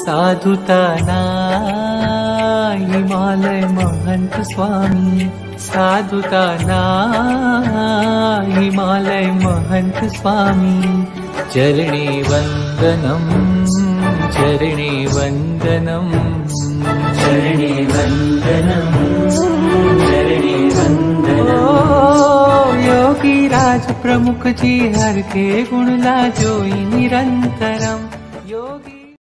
साधुता ना हिमालय महंत स्वामी, साधुता ना हिमालय महंत स्वामी। चरणे वंदनम, चरणे वंदनम, चरणे वंदनम, चरणे वंदनम। योगी राज प्रमुख जी हर के गुण ला जोई निरंतरम।